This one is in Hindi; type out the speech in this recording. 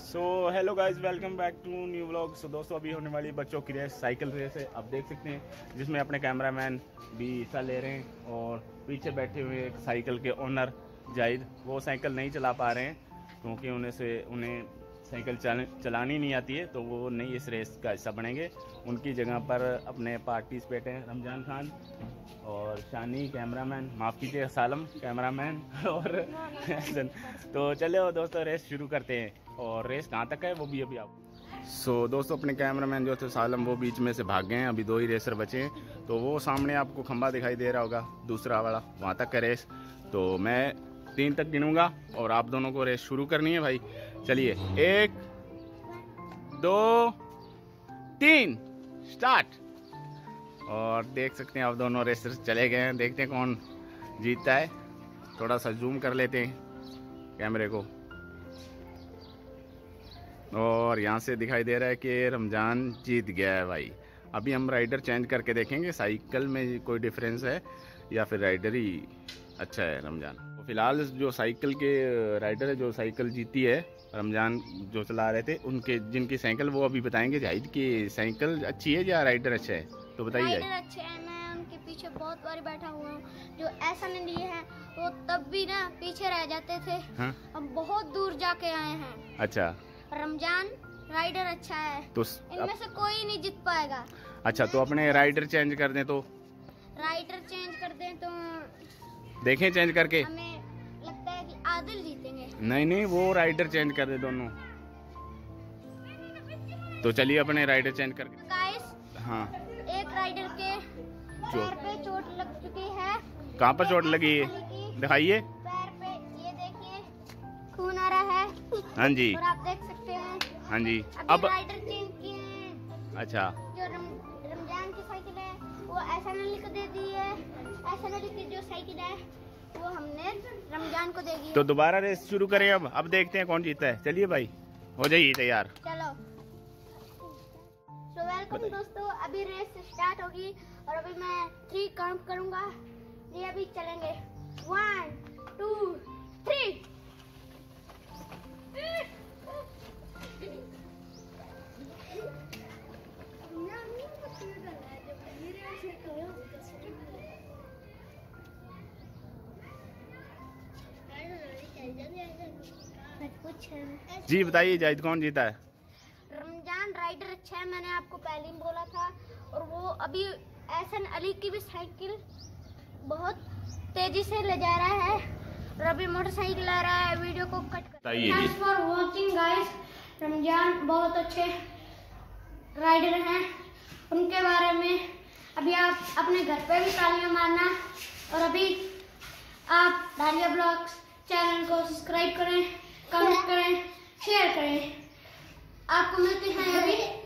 So hello guys, welcome back to new vlog. So दोस्तों, अभी होने वाली बच्चों की रेस, साइकिल रेस है। आप देख सकते हैं जिसमें अपने कैमरामैन भी हिस्सा ले रहे हैं और पीछे बैठे हुए एक साइकिल के ओनर जाहिद, वो साइकिल नहीं चला पा रहे हैं क्योंकि उन्हें साइकिल चलानी नहीं आती है, तो वो नहीं इस रेस का हिस्सा बनेंगे। उनकी जगह पर अपने पार्टिसिपेट हैं रमजान खान और शानी कैमरामैन, माफ़ कीजिए सालम कैमरामैन और हसन। तो चलो दोस्तों, रेस शुरू करते हैं। और रेस कहाँ तक है वो भी अभी आप दोस्तों, अपने कैमरामैन जो थे सालम, वो बीच में से भाग गए हैं। अभी 2 ही रेसर बचे हैं। तो वो सामने आपको खंबा दिखाई दे रहा होगा, दूसरा वाला, वहाँ तक का रेस। तो मैं 3 तक गिनूंगा और आप दोनों को रेस शुरू करनी है भाई। चलिए, 1 2 3 स्टार्ट। और देख सकते हैं आप दोनों रेसर चले गए हैं। देखते हैं कौन जीतता है। थोड़ा सा जूम कर लेते हैं कैमरे को। और यहाँ से दिखाई दे रहा है कि रमजान जीत गया है भाई। अभी हम राइडर चेंज करके देखेंगे साइकिल में कोई डिफरेंस है या फिर राइडर ही अच्छा है रमजान। तो फिलहाल जो साइकिल के राइडर है, जो साइकिल जीती है रमजान जो चला रहे थे, उनके जिनकी साइकिल, वो अभी बताएंगे जाहिद की साइकिल अच्छी है या राइडर अच्छा है। तो बताइए। राइडर अच्छे हैं, मैं उनके पीछे बहुत बार बैठा हुआ हूँ। जो ऐसा नहीं लिए हैं वो तब भी ना पीछे रह जाते थे। हाँ? हम बहुत दूर जाके आए हैं। अच्छा, रमजान राइडर अच्छा है, तो इनमें से कोई नहीं जीत पाएगा। अच्छा, तो अपने राइडर चेंज कर दें तो? राइडर चेंज कर दें तो देखें चेंज करके। हमें लगता है कि आदिल जीतेंगे। नहीं, वो राइडर चेंज कर दे दोनों। तो चलिए अपने राइडर चेंज करके। गाइस, हाँ, एक राइडर के पैर पे चोट लग चुकी है। कहाँ पर चोट लगी है, दिखाइए। पैर पे, ये देखिए, खून आ रहा है। हाँ जी, और आप देख सकते हैं। हाँ जी। अब राइडर चेंज किए हैं। अच्छा, जो रमजान की साइकिल है वो एसएनएल को दे दी है। एसएनएल की जो साइकिल है वो हमने रमजान को दे दी है। तो दोबारा रेस शुरू करें। अब देखते हैं कौन जीतता है। चलिए भाई, हो जाइए तैयार। चलो। तो वेलकम दोस्तों, अभी रेस स्टार्ट होगी और अभी मैं 3 काउंट करूंगा। ये अभी चलेंगे 1 2 3। जी बताइए जाहिद, कौन जीता है? रमजान राइडर अच्छा है, मैंने आपको पहले ही बोला था। और वो अभी एहसन अली की भी साइकिल बहुत तेजी से ले जा रहा है और अभी मोटरसाइकिल ला रहा है। वीडियो को कट कर। Thanks for watching guys. Ramzan बहुत अच्छे राइडर हैं, उनके बारे में अभी आप अपने घर पे भी तालियां मारना। और अभी आप डालिया ब्लॉग्स चैनल को सब्सक्राइब करें, कमेंट करें, शेयर करें। आपको मिलते हैं अभी